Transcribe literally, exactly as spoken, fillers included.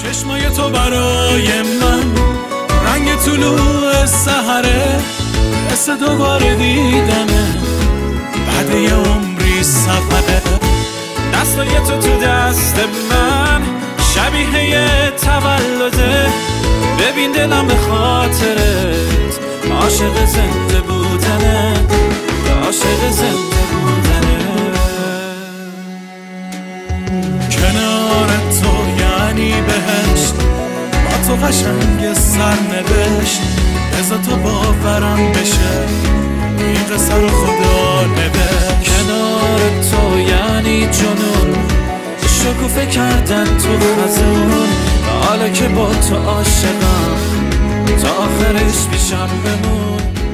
چشمای تو برای من رنگ طلوع سحره، حس دوباره دیدنه بعد یه عمری سفره. دستای تو تو دست من شبیه یه تولده، ببین دلم به خاطرت عاشق زنده بودنه، عاشق زنده بودنه. کنار تو یعنی بهشت، با تو قشنگ سرنوشت، بذار تو باورم بشه این قصه رو خدا نوشت. کنار تو یعنی جنون، شکوفه کردن تو خزون، حالا که با تو عاشقم تا آخرش پیشم بمون.